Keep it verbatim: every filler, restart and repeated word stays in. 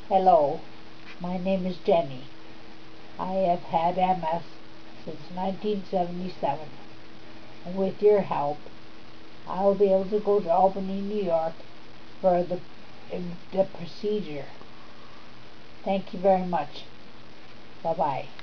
Hello, my name is Jenny. I have had M S since nineteen seventy-seven, and with your help, I'll be able to go to Albany, New York for the, the procedure. Thank you very much. Bye-bye.